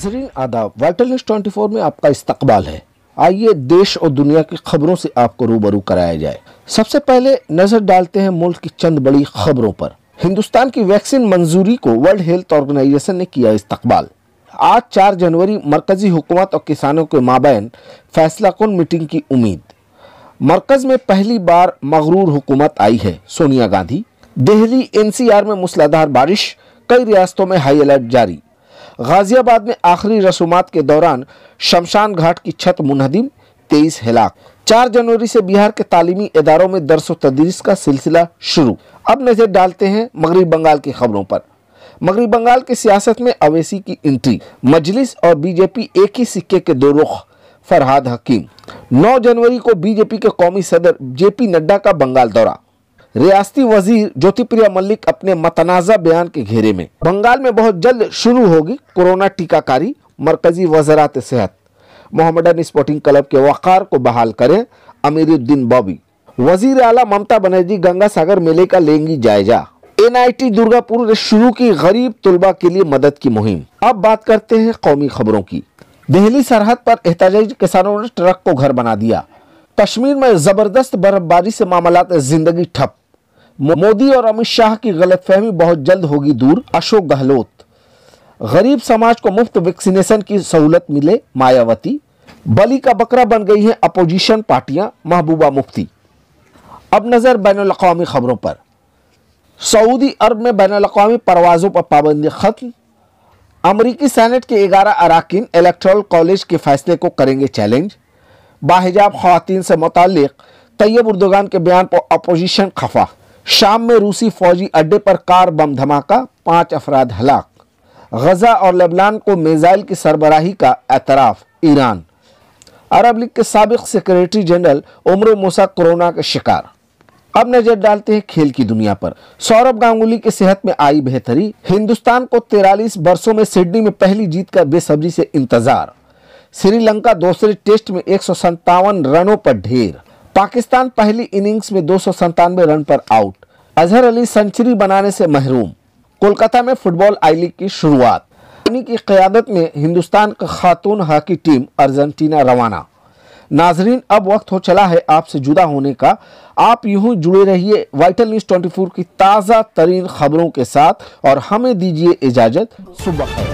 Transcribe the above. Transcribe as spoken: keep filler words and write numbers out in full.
नाजरीन आदाब, vital news चौबीस में आपका इस्तकबाल है। आइए देश और दुनिया की खबरों से आपको रूबरू कराया जाए। सबसे पहले नजर डालते हैं मुल्क की चंद बड़ी खबरों पर। हिंदुस्तान की वैक्सीन मंजूरी को वर्ल्ड हेल्थ ऑर्गेनाइजेशन ने किया इस्तकबाल। आज चार जनवरी मरकजी हुकूमत और किसानों के माबैन फैसला कुन मीटिंग की उम्मीद। मरकज में पहली बार मगरूर हुकूमत आई है, सोनिया गांधी। दिल्ली एनसीआर में मूसलाधार बारिश, कई रियासतों में हाई अलर्ट जारी। गाजियाबाद में आखिरी रसूमात के दौरान शमशान घाट की छत मुनहदिम, तेईस हिलाक। चार जनवरी से बिहार के तालीमी इदारों में दर्स व तदरीस का सिलसिला शुरू। अब नजर डालते हैं मगरबी बंगाल की खबरों पर। मगरबी बंगाल की सियासत में अवैसी की एंट्री, मजलिस और बीजेपी एक ही सिक्के के दो रुख। फरहाद हकीम। नौ जनवरी को बीजेपी के कौमी सदर जेपी नड्डा का बंगाल दौरा। रियासती वजीर ज्योतिप्रिया मल्लिक अपने मतनाज़ा बयान के घेरे में। बंगाल में बहुत जल्द शुरू होगी कोरोना टीकाकारी, मरकजी वज़रात सेहत। मोहम्मडन स्पोर्टिंग क्लब के वक़ार को बहाल करें, अमीरुद्दीन बॉबी। वजीर आला ममता बनर्जी गंगा सागर मेले का लेंगी जायजा। एनआईटी दुर्गापुर ने शुरू की गरीब तुलबा के लिए मदद की मुहिम। अब बात करते हैं कौमी खबरों की। दिल्ली सरहद पर एहतजाजी किसानों ने ट्रक को घर बना दिया। कश्मीर में जबरदस्त बर्फबारी से मामलात जिंदगी ठप। मोदी और अमित शाह की गलतफहमी बहुत जल्द होगी दूर, अशोक गहलोत। गरीब समाज को मुफ्त वैक्सीनेशन की सहूलत मिले, मायावती। बलि का बकरा बन गई हैं अपोजिशन पार्टियां, महबूबा मुफ्ती। अब नजर बैनुल-अक़वामी खबरों पर। सऊदी अरब में बैनुल-अक़वामी परवाजों पर पाबंदी खत्म। अमरीकी सेनेट के ग्यारह अराकीन इलेक्टोरल कॉलेज के फैसले को करेंगे चैलेंज। बाहिजाब ख़वातीन से मुताल्लिक तैयब उर्दुगान के बयान पर अपोजिशन खफा। शाम में रूसी फौजी अड्डे पर कार बम धमाका, पांच अफराद हलाक। गजा और लेबनान को मिसाइल की सरबराही का एतराफ, ईरान। अरब लीग के साबिक secretary general Amr Moussa corona के शिकार। अब नजर डालते हैं खेल की दुनिया पर। सौरभ गांगुली की सेहत में आई बेहतरी। हिंदुस्तान को तिरालीस वर्षों में सिडनी में पहली जीत का बेसब्री से इंतजार। श्रीलंका दूसरे टेस्ट में एक सौ संतावन रनों पर ढेर। पाकिस्तान पहली इनिंग्स में दो सौ संतानवे रन पर आउट। अजहर अली सेंचुरी बनाने से महरूम। कोलकाता में फुटबॉल आई लीग की शुरुआत। धोनी की क़यादत में हिंदुस्तान का खातून हॉकी टीम अर्जेंटीना रवाना। नाजरीन, अब वक्त हो चला है आपसे जुदा होने का। आप यूं जुड़े रहिए वाइटल न्यूज़ चौबीस की ताज़ा तरीन खबरों के साथ और हमें दीजिए इजाज़त। सुबह खैर।